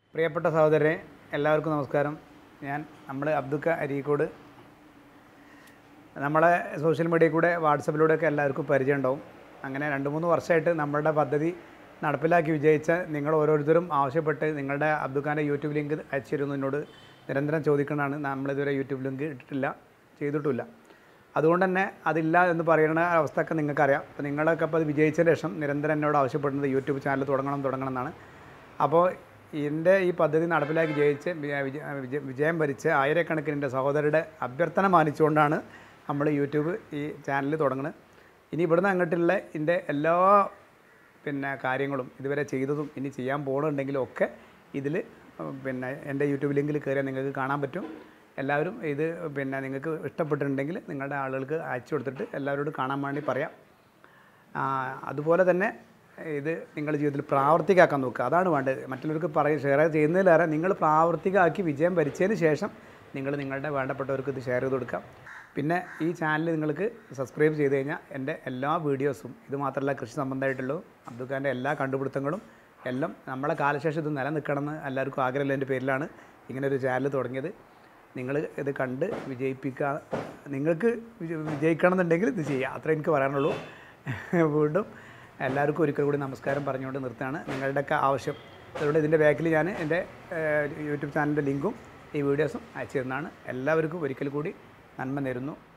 പ്രിയപ്പെട്ട സഹോദരരെ, എല്ലാവർക്കും നമസ്കാരം. നമ്മൾ അബ്ദുക്ക അരീക്കോട്. നമ്മളെ സോഷ്യൽ മീഡിയയിൽ കൂടെ വാട്സപ്പിലൂടെയൊക്കെ എല്ലാവർക്കും പരിചയം ഉണ്ടാവും. അങ്ങനെ 2-3 വർഷമായിട്ട് നമ്മളുടെ പദ്ധതി നടപ്പിലാക്കി വിജയിച്ച നിങ്ങൾ ഓരോരുത്തരും ആവശ്യപ്പെട്ട് നിങ്ങളുടെ അബ്ദുക്കാൻ്റെ യൂട്യൂബ് ലിങ്ക് അയച്ചിരുന്നു. എന്നോട് നിരന്തരം ചോദിക്കുന്നതാണ്. നമ്മളിതുവരെ യൂട്യൂബ് ലിങ്ക് ചെയ്തിട്ടുമില്ല. അതുകൊണ്ട് തന്നെ അതില്ല എന്ന് പറയുന്ന അവസ്ഥയൊക്കെ നിങ്ങൾക്കറിയാം. അപ്പോൾ നിങ്ങളൊക്കെ അപ്പോൾ അത് വിജയിച്ചതിന് ശേഷം നിരന്തരം എന്നോട് ആവശ്യപ്പെടുന്നത് യൂട്യൂബ് ചാനൽ തുടങ്ങണം എന്നാണ്. അപ്പോൾ എൻ്റെ ഈ പദ്ധതി നടപ്പിലാക്കി വിജയം വരിച്ച ആയിരക്കണക്കിന് എൻ്റെ സഹോദരരുടെ അഭ്യർത്ഥന മാനിച്ചുകൊണ്ടാണ് നമ്മൾ യൂട്യൂബ് ഈ ചാനൽ തുടങ്ങുന്നത്. ഇനി ഇവിടുന്ന് അങ്ങോട്ടുള്ള എൻ്റെ എല്ലാ കാര്യങ്ങളും ഇതുവരെ ചെയ്തതും ഇനി ചെയ്യാൻ പോകുന്നുണ്ടെങ്കിലും ഒക്കെ ഇതിൽ എൻ്റെ യൂട്യൂബ് ലിങ്കിൽ കയറിയാൽ നിങ്ങൾക്ക് കാണാൻ പറ്റും. എല്ലാവരും ഇത് നിങ്ങൾക്ക് ഇഷ്ടപ്പെട്ടിട്ടുണ്ടെങ്കിൽ നിങ്ങളുടെ ആളുകൾക്ക് അയച്ചു കൊടുത്തിട്ട് എല്ലാവരോടും കാണാൻ വേണ്ടി പറയാം. അതുപോലെ തന്നെ ഇത് നിങ്ങളുടെ ജീവിതത്തിൽ പ്രാവർത്തികമാക്കാൻ നോക്കുക. അതാണ് വേണ്ടത്. മറ്റുള്ളവർക്ക് ഷെയർ ചെയ്യുന്നതിലേറെ നിങ്ങൾ പ്രാവർത്തികമാക്കി വിജയം വരിച്ചതിന് ശേഷം നിങ്ങളുടെ വേണ്ടപ്പെട്ടവർക്ക് ഇത് ഷെയർ ചെയ്ത് കൊടുക്കാം. പിന്നെ ഈ ചാനൽ നിങ്ങൾക്ക് സബ്സ്ക്രൈബ് ചെയ്ത് കഴിഞ്ഞാൽ എൻ്റെ എല്ലാ വീഡിയോസും, ഇത് മാത്രമല്ല കൃഷി സംബന്ധമായിട്ടുള്ളൂ അബ്ദുക്കാൻ്റെ എല്ലാ കണ്ടുപിടുത്തങ്ങളും എല്ലാം നമ്മളെ കാലശേഷം ഇത് നിലനിൽക്കണമെന്ന് എല്ലാവർക്കും ആഗ്രഹമുള്ളതിൻ്റെ പേരിലാണ് ഇങ്ങനൊരു ചാനൽ തുടങ്ങിയത്. നിങ്ങൾ ഇത് കണ്ട് വിജയിപ്പിക്കുക. നിങ്ങൾക്ക് വിജയിക്കണം എന്നുണ്ടെങ്കിൽ ഇത് ചെയ്യുക. അത്ര എനിക്ക് പറയാനുള്ളൂ. വീണ്ടും എല്ലാവർക്കും ഒരിക്കൽ കൂടി നമസ്കാരം പറഞ്ഞുകൊണ്ട് നിർത്തുകയാണ്. നിങ്ങളുടെയൊക്കെ ആവശ്യം അതുകൊണ്ട് ഇതിൻ്റെ ബാക്കിൽ ഞാൻ എൻ്റെ യൂട്യൂബ് ചാനലിൻ്റെ ലിങ്കും ഈ വീഡിയോസും അയച്ചു തരുന്നതാണ്. എല്ലാവർക്കും ഒരിക്കൽ കൂടി നന്മ നേരുന്നു.